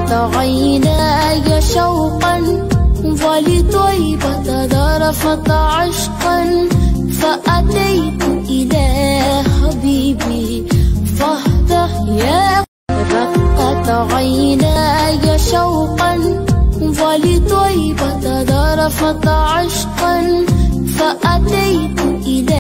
عيناي شوقا ولطيبة ذرفت عشقا فأتيت إلى حبيبي فاهده يا رقت عيناي شوقا ولطيبة ذرفت عشقا فأتيت إلى